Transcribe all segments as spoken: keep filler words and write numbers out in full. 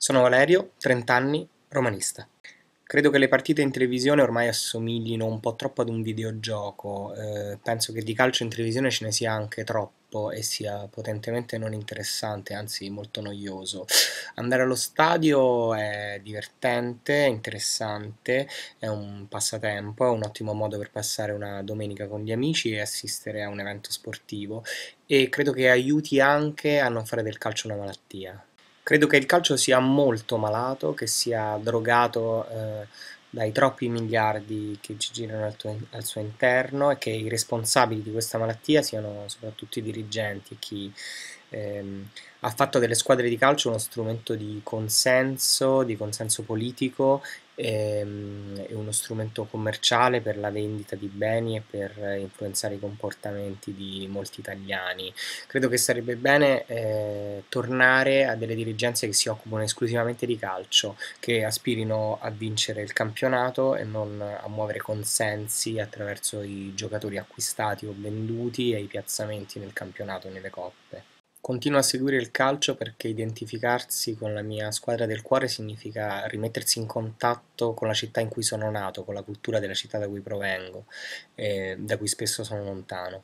Sono Valerio, trenta anni, romanista. Credo che le partite in televisione ormai assomiglino un po' troppo ad un videogioco, eh, penso che di calcio in televisione ce ne sia anche troppo e sia potentemente non interessante, anzi molto noioso. Andare allo stadio è divertente, è interessante, è un passatempo, è un ottimo modo per passare una domenica con gli amici e assistere a un evento sportivo e credo che aiuti anche a non fare del calcio una malattia. Credo che il calcio sia molto malato, che sia drogato eh, dai troppi miliardi che ci girano al, tuo- al suo interno e che i responsabili di questa malattia siano soprattutto i dirigenti e chi ehm, ha fatto delle squadre di calcio uno strumento di consenso, di consenso politico ehm, e uno strumento commerciale per la vendita di beni e per eh, influenzare i comportamenti di molti italiani. Credo che sarebbe bene eh, tornare a delle dirigenze che si occupano esclusivamente di calcio, che aspirino a vincere il campionato e non a muovere consensi attraverso i giocatori acquistati o venduti e i piazzamenti nel campionato e nelle coppe. Continuo a seguire il calcio perché identificarsi con la mia squadra del cuore significa rimettersi in contatto con la città in cui sono nato, con la cultura della città da cui provengo e da cui spesso sono lontano.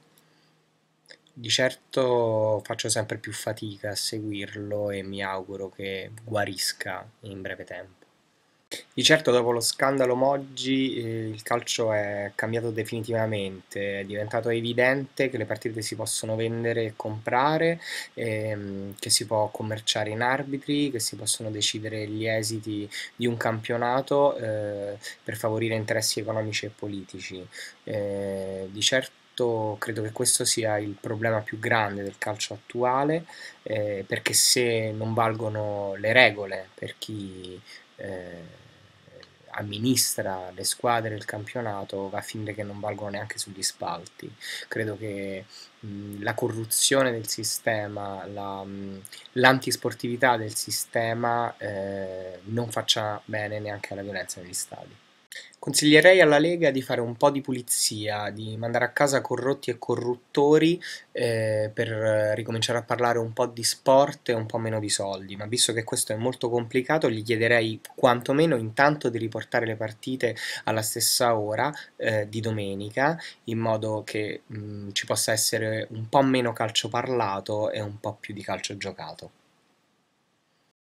Di certo faccio sempre più fatica a seguirlo e mi auguro che guarisca in breve tempo. Di certo dopo lo scandalo Moggi eh, il calcio è cambiato definitivamente, è diventato evidente che le partite si possono vendere e comprare, ehm, che si può commerciare in arbitri, che si possono decidere gli esiti di un campionato eh, per favorire interessi economici e politici. Eh, di certo credo che questo sia il problema più grande del calcio attuale, eh, perché se non valgono le regole per chi eh, amministra le squadre e il campionato, va a finire che non valgono neanche sugli spalti. Credo che mh, la corruzione del sistema, la, mh, l'antisportività del sistema eh, non faccia bene neanche alla violenza negli stadi. Consiglierei alla Lega di fare un po' di pulizia, di mandare a casa corrotti e corruttori eh, per eh, ricominciare a parlare un po' di sport e un po' meno di soldi, ma visto che questo è molto complicato, gli chiederei quantomeno intanto di riportare le partite alla stessa ora eh, di domenica, in modo che mh, ci possa essere un po' meno calcio parlato e un po' più di calcio giocato.